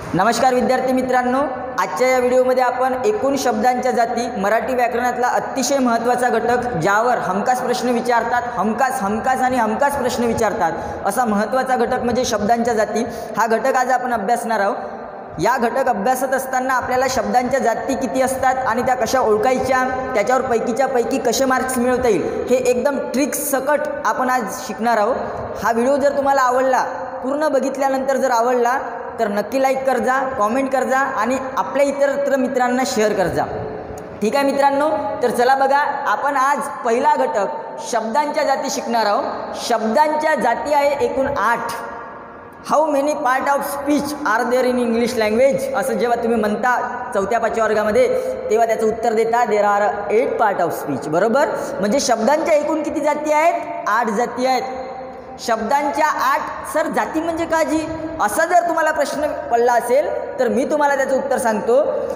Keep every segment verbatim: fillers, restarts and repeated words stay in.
नमस्कार विद्यार्थी मित्रांनो, आजच्या या व्हिडिओमध्ये आपण एकूण शब्दांच्या जाती मराठी व्याकरणातला अतिशय महत्त्वाचा घटक, ज्यावर हमखास प्रश्न विचारतात, हमखास हमखास आणि हमखास प्रश्न विचारतात असा महत्त्वाचा घटक म्हणजे शब्दांच्या जाती। हा घटक आज आपण अभ्यासणार आहोत। या घटक अभ्यासत असताना आपल्याला शब्दांच्या जाती किती असतात आणि त्या कशा ओळखायच्या, त्याच्यावर पैकीच्या पैकी कसे मार्क्स मिळवता येईल, हे एकदम ट्रिक्स सकट आपण आज शिकणार आहोत। हा व्हिडिओ जर तुम्हाला आवडला, पूर्ण बघितल्यानंतर जर आवडला तर नक्की लाईक कर जा, कॉमेंट कर जा आणि आपल्या इतर मित्रांना शेअर कर जा। ठीक आहे मित्रांनो, तर चला बघा, आपण आज पहिला घटक शब्दांच्या जाती शिकणार आहोत। शब्दांच्या जाती आहे एकूण आठ। How many part of speech are there in English language, असं जेव्हा तुम्ही म्हणता चौथ्या पाचव्या वर्गामध्ये, तेव्हा त्याचं उत्तर देता there are eight part of speech. बरोबर, म्हणजे शब्दांच्या एकूण किती जाती आहेत? आठ जाती आहेत। शब्दांच्या आठ। सर जाती म्हणजे काय जी, असा जर तुम्हाला प्रश्न पडला असेल तर मी तुम्हाला त्याचं उत्तर सांगतो।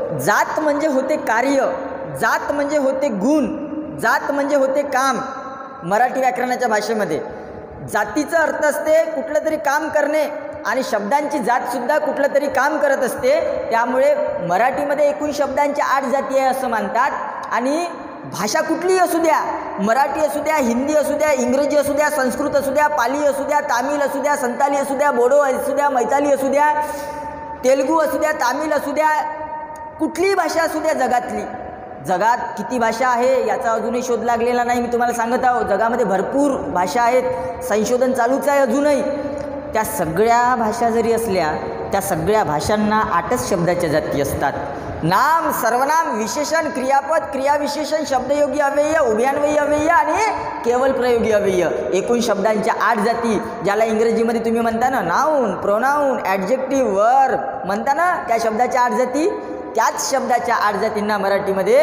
जात म्हणजे होते कार्य, जात म्हणजे होते गुण, जात म्हणजे होते काम। मराठी व्याकरणाच्या भाषेमध्ये जातीचा अर्थ असते कुठलं तरी काम करणे, आणि शब्दांची जातसुद्धा कुठलं तरी काम करत असते। त्यामुळे मराठीमध्ये एकूण शब्दांच्या आठ जाती आहे असं मानतात। आणि भाषा कुठलीही असू द्या, मराठी असू द्या, हिंदी असू द्या, इंग्रजी असू द्या, संस्कृत असू द्या, पाली असू द्या, तामिळ असू द्या, संताली असू द्या, बोडो असू द्या, मैताली असू द्या, तेलुगू असू द्या, तामिळ असू द्या, कुठलीही भाषा असू द्या जगातली, जगात किती भाषा आहे याचा अजूनही शोध लागलेला नाही। मी तुम्हाला सांगत आहो, जगामध्ये भरपूर भाषा आहेत, संशोधन चालूच आहे अजूनही। त्या सगळ्या भाषा जरी असल्या, त्या सगळ्या भाषांना आठच शब्दाच्या जाती असतात। नाम, सर्वनाम, विशेषण, क्रियापद, क्रियाविशेषण, शब्दयोगी अव्यय, उभयान्वयी अव्यय आणि केवल प्रयोगी अव्यय, एकूण शब्दांच्या आठ जाती, ज्याला इंग्रजीमध्ये तुम्ही म्हणता ना नाऊन, प्रोनाऊन, ॲडजेक्टिव्ह, वर्ब म्हणता ना, त्या शब्दाच्या आठ जाती। त्याच शब्दाच्या आठ जातींना मराठीमध्ये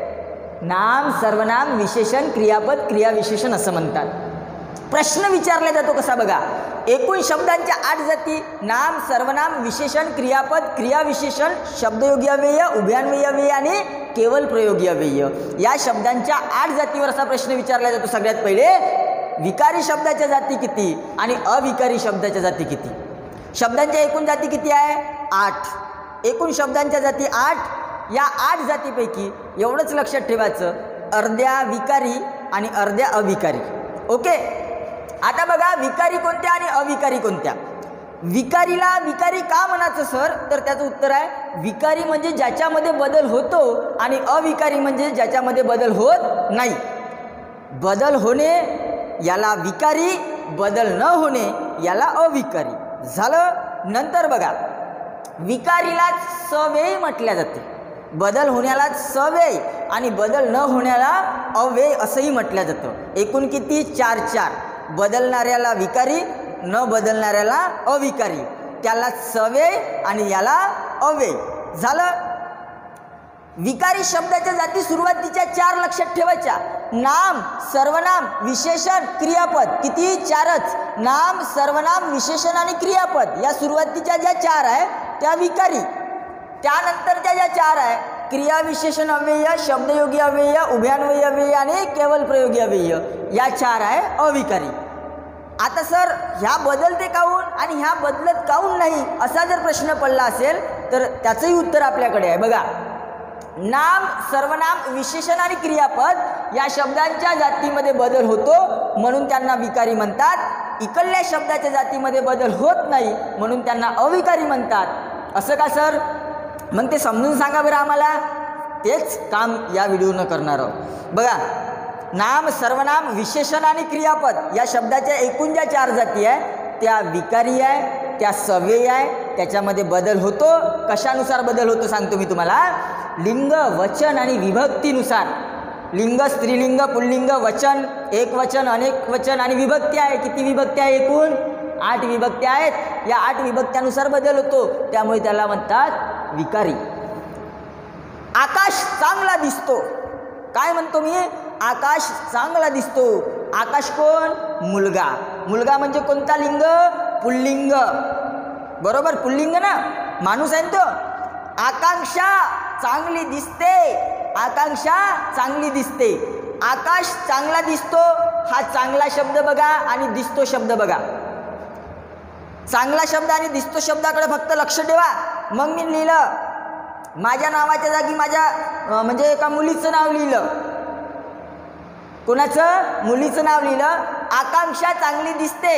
नाम, सर्वनाम, विशेषण, क्रियापद, क्रियाविशेषण असं म्हणतात। प्रश्न विचारला जातो कसा बघा, एकूण शब्दांच्या आठ जाती, नाम, सर्वनाम, विशेषण, क्रियापद, क्रियाविशेषण, शब्दयोगी अव्यय, उभयान्वयी अव्यय आणि केवल प्रयोगी अव्यय, या शब्दांच्या आठ जातीवर असा प्रश्न विचारला जातो। सगळ्यात पहिले, विकारी शब्दाच्या जाती किती आणि अविकारी शब्दाच्या जाती किती? शब्दांच्या एकूण जाती किती आहे? आठ। एकूण शब्दांच्या जाती आठ। या आठ जातीपैकी एवढंच लक्षात ठेवायचं, अर्ध्या विकारी आणि अर्ध्या अविकारी। ओके, आता बघा, विकारी कोणत्या आणि अविकारी कोणत्या? विकारीला विकारी का म्हणायचं सर, तर त्याचं उत्तर आहे, विकारी म्हणजे ज्याच्यामध्ये बदल होतो आणि अविकारी म्हणजे ज्याच्यामध्ये बदल होत नाही। बदल होणे याला विकारी, बदल न होणे याला अविकारी झालं। नंतर बघा, विकारीला सव्ययी म्हटल्या जाते, बदल होण्याला सव्यय आणि बदल न होण्याला अव्यय असंही म्हटलं जातं। एकूण किती? चार चार। बदलणाऱ्याला विकारी, न बदलणाऱ्याला अविकारी, त्याला सव्यय आणि याला अव्यय झालं। विकारी शब्दाच्या जाती सुरुवातीच्या चार लक्षात ठेवायच्या, नाम, सर्वनाम, विशेषण, क्रियापद, किती? चारच। नाम, सर्वनाम, विशेषण आणि क्रियापद या सुरुवातीच्या ज्या चार आहे त्या विकारी। त्यानंतरच्या ज्या चार आहे, क्रिया विशेषण अव्यय, शब्दयोगी अव्यय, उभयान्वयी अव्यय आणि केवल प्रयोगी अव्यय, या चार आहे अविकारी। आता सर, ह्या बदलते काऊन आणि ह्या बदलत काऊन नाही, असा जर प्रश्न पडला असेल तर त्याचंही उत्तर आपल्याकडे आहे। बघा, नाम, सर्वनाम, विशेषण आणि क्रियापद या शब्दांच्या जातीमध्ये बदल होतो म्हणून त्यांना विकारी म्हणतात। इकडल्या शब्दाच्या जातीमध्ये बदल होत नाही म्हणून त्यांना अविकारी म्हणतात। असं का सर? मग ते समजून सांगा बरं आम्हाला। तेच काम या व्हिडिओनं करणार आहोत। बघा, नाम, सर्वनाम, विशेषण आणि क्रियापद या शब्दाच्या एकूण ज्या चार जाती आहे त्या विकारी आहे, त्या सव्यय आहे, त्याच्यामध्ये बदल होतो। कशानुसार बदल होतो सांगतो मी तुम्हाला, लिंग, वचन आणि विभक्तीनुसार। लिंग, स्त्रीलिंग, पुल्लिंग, वचन, एक वचन, अनेक वचन आणि विभक्ती आहे। किती विभक्ती आहे? एकूण आठ विभक्ती आहेत। या आठ विभक्त्यानुसार बदल होतो, त्यामुळे त्याला म्हणतात विकारी। आकाश चांगला दिसतो, काय म्हणतो मी? आकाश चांगला दिसतो। आकाश कोण? मुलगा। मुलगा म्हणजे कोणता लिंग? पुल्लिंग। बरोबर, पुल्लिंग ना, माणूस आहे तो। आकांक्षा चांगली दिसते, आकांक्षा चांगली दिसते। आकाश चांगला दिसतो हा चांगला शब्द बघा आणि दिसतो शब्द बघा। चांगला शब्द आणि दिसतो शब्दाकडे फक्त लक्ष ठेवा, मग मी लिहिलं माझ्या नावाच्या जागी माझ्या अं, म्हणजे एका मुलीचं नाव लिहिलं. कोणाचं? मुलीचं नाव लिहिलं. आकांक्षा चांगली दिसते.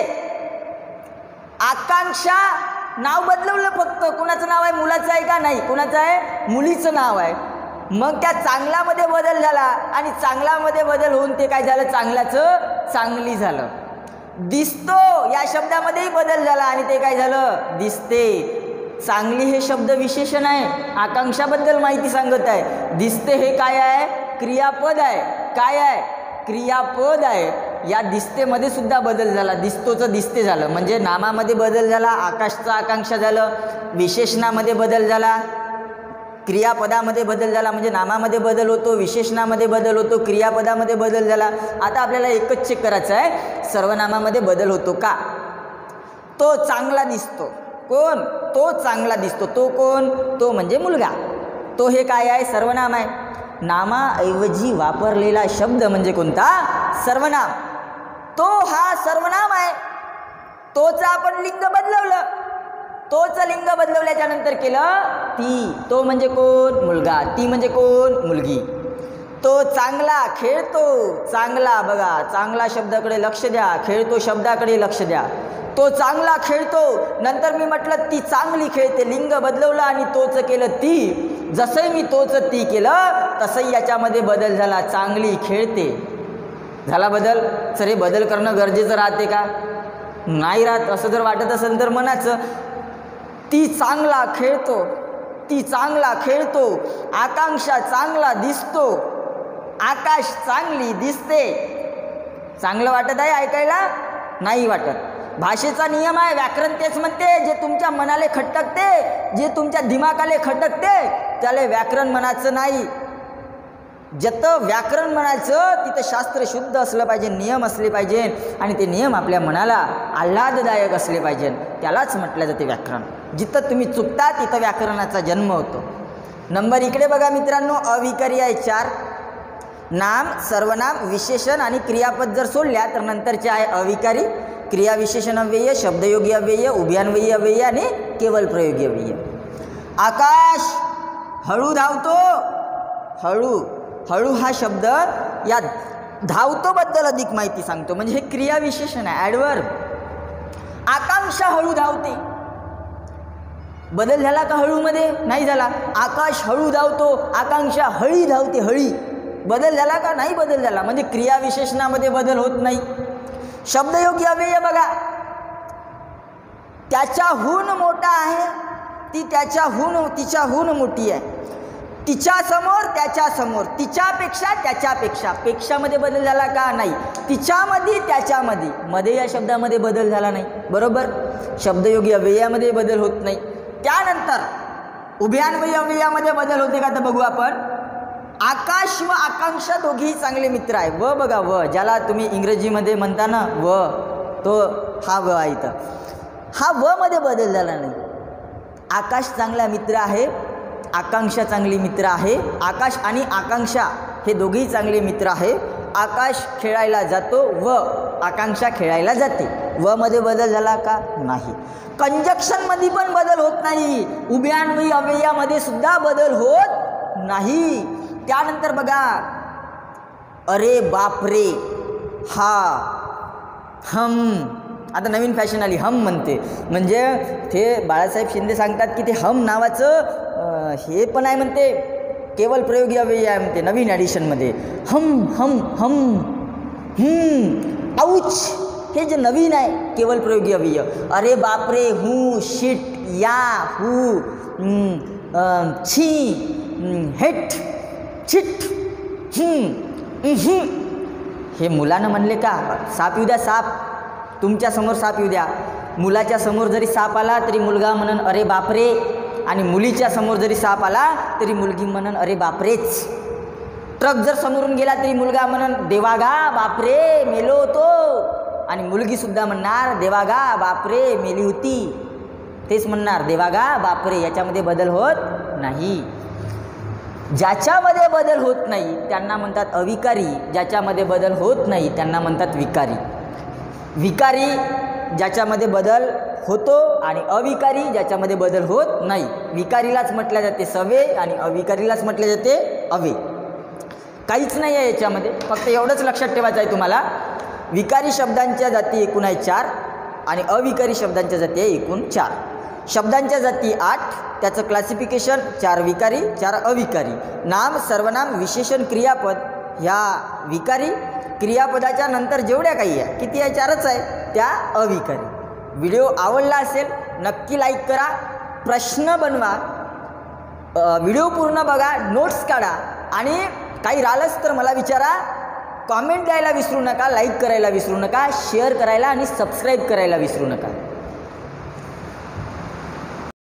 आकांक्षा नाव बदलवलं फक्त. कोणाचं नाव आहे? मुलाचं आहे का? नाही. कोणाचं आहे? मुलीचं नाव आहे. मग त्या चांगल्यामध्ये बदल झाला आणि चांगल्यामध्ये बदल होऊन ते काय झालं? चांगल्याचं चांगली झालं. दिसतो या शब्दामध्येही बदल झाला आणि ते काय झालं? दिसते. चांगली हे शब्द विशेषण आहे, आकांक्षाबद्दल माहिती सांगत आहे. दिसते हे काय आहे? क्रियापद आहे. काय आहे? क्रियापद आहे. या दिसतेमध्ये सुद्धा बदल झाला. दिसतोचं दिसते झालं म्हणजे नामामध्ये बदल झाला, आकाशचं आकांक्षा झालं. विशेषणामध्ये बदल झाला, क्रियापदामध्ये बदल झाला म्हणजे नामामध्ये बदल होतो, विशेषणामध्ये बदल होतो, क्रियापदामध्ये बदल झाला. आता आपल्याला एकच चेक करायचं आहे, सर्वनामामध्ये बदल होतो का? तो चांगला दिसतो. कोण? तो चांगला दिसतो. तो कोण? तो म्हणजे मुलगा. तो हे काय आहे? सर्वनाम आहे. नामाऐवजी वापरलेला शब्द म्हणजे कोणता? सर्वनाम. तो हा सर्वनाम आहे. तोचं आपण लिंग बदलवलं. तोच लिंग बदलवल्याच्या नंतर केलं ती. तो म्हणजे कोण? मुलगा. ती म्हणजे कोण? मुलगी. तो चांगला खेळतो. चांगला बघा, चांगला शब्दाकडे लक्ष द्या, खेळतो शब्दाकडे लक्ष द्या. तो चांगला खेळतो. नंतर मी म्हटलं ती चांगली खेळते, लिंग बदलवलं आणि तोच केलं ती. जसंही मी तोच ती केलं तसंही याच्यामध्ये बदल झाला. चांगली खेळते झाला बदल. सर हे बदल करणं गरजेचं राहते का? नाही राहत. असं जर वाटत असेल तर म्हणायचं ती चांगला खेळतो, ती चांगला खेळतो. आकांक्षा चांगला दिसतो, आकाश चांगली दिसते. चांगलं वाटत आहे ऐकायला? नाही वाटत. भाषेचा नियम आहे. व्याकरण तेच म्हणते, जे तुमच्या मनाले खटकते, जे तुमच्या दिमागाले खटकते त्याला व्याकरण म्हणायचं नाही. जिथं व्याकरण म्हणायचं तिथं शास्त्र शुद्ध असलं पाहिजे, नियम असले पाहिजे आणि ते नियम आपल्या मनाला आल्हाददायक असले पाहिजे. त्यालाच म्हटलं जाते व्याकरण. जिथं तुम्ही चुकता तिथं व्याकरणाचा जन्म होतो. नंबर इकडे बघा मित्रांनो, अविकारी आहे चार. नाम, सर्वनाम, विशेषण आणि क्रियापद जर सोडल्या तर नंतरचे आहे अविकारी, क्रिया विशेषण अव्यय, शब्दयोगी अव्यय, उभयान्वयी अव्यय आणि केवल प्रयोगी अव्यय. आकाश हळू धावतो. हळू हळू हा शब्द या धावतो बद्दल अधिक माहिती सांगतो म्हणजे हे क्रिया विशेषण आहे, ॲडवर्ब. आकांक्षा हळू धावते. बदल झाला का हळूमध्ये? नाही झाला. आकाश हळू धावतो, आकांक्षा हळी धावते. हळी बदल झाला का? नाही बदल झाला. म्हणजे क्रिया विशेषणामध्ये बदल होत नाही. शब्दयोगी अव्यय बघा, त्याच्याहून मोठा आहे, ती त्याच्याहून तिच्याहून मोठी आहे. तिच्या समोर, त्याच्या समोर, तिच्यापेक्षा, त्याच्यापेक्षा. पेक्षामध्ये बदल झाला का? नाही. तिच्यामध्ये, त्याच्यामध्ये, मध्ये या शब्दामध्ये बदल झाला नाही. बरोबर. शब्दयोगी अव्ययामध्ये बदल होत नाही. त्यानंतर उभयान्वयी अव्ययामध्ये बदल होते का? तर बघू आपण. आकाश व आकांक्षा दोघेही चांगले मित्र आहे. व बघा, व ज्याला तुम्ही इंग्रजीमध्ये म्हणता ना व, तो हा व आहे. इथं हा व मध्ये बदल झाला नाही. आकाश चांगला मित्र आहे, आकांक्षा चांगली मित्र आहे. आकाश आणि आकांक्षा हे दोघेही चांगले मित्र आहे. आकाश खेळायला जातो व आकांक्षा खेळायला जाते. व मध्ये बदल झाला का? नाही. कंजक्शनमध्ये पण बदल होत नाही. उभयान्वयी अव्ययामध्ये सुद्धा बदल होत नाही. त्यानंतर बघा, अरे बापरे, हा, हम. आता नवीन फॅशन आली, हम म्हणते. म्हणजे ते बाळासाहेब शिंदे सांगतात की ते हम नावाचं हे पण आहे म्हणते, केवल प्रयोगी अव्यय आहे म्हणते नवीन ॲडिशनमध्ये. हम हम हम हम्म आऊच हे जे नवीन आहे केवल प्रयोगी अव्यय. अरे बापरे, हू, शिट, या, हू, छी, हेट, छिट, हे मुलानं म्हणले का? साप येऊ द्या, साप तुमच्या समोर साप येऊ द्या. मुलाच्या समोर जरी साप आला तरी मुलगा म्हणन अरे बापरे, आणि मुलीच्या समोर जरी साप आला तरी मुलगी म्हणन अरे बापरेच. ट्रक जर समोरून गेला तरी मुलगा म्हणन देवागा बापरे मेलो होतो, आणि मुलगी सुद्धा म्हणणार देवागा बापरे मेली होती. तेच म्हणणार देवागा बापरे. याच्यामध्ये बदल होत नाही. ज्याच्यामध्ये बदल होत नाही त्यांना म्हणतात अविकारी, ज्याच्यामध्ये बदल होत नाही त्यांना म्हणतात विकारी. विकारी ज्याच्यामध्ये बदल होतो आणि अविकारी ज्याच्यामध्ये बदल होत नाही. विकारीलाच म्हटले जाते सवे आणि अविकारीलाच म्हटले जाते अवे. काहीच नाही आहे याच्यामध्ये, फक्त एवढंच लक्षात ठेवायचं आहे तुम्हाला. विकारी शब्दांच्या जाती एकूण आहे चार आणि अविकारी शब्दांच्या जाती आहे एकूण चार. शब्दांच्या जाती आठ, त्याचं क्लासिफिकेशन चार विकारी चार अविकारी. नाम, सर्वनाम, विशेषण, क्रियापद ह्या विकारी. क्रियापदाच्या नंतर जेवढ्या काही आहे किती आहे चारच आहे त्या अविकारी. व्हिडिओ आवडला असेल नक्की लाईक करा, प्रश्न बनवा, व्हिडिओ पूर्ण बघा, नोट्स काढा आणि काही राहिलंच तर मला विचारा. कॉमेंट द्यायला विसरू नका, लाईक करायला विसरू नका, शेअर करायला आणि सबस्क्राईब करायला विसरू नका.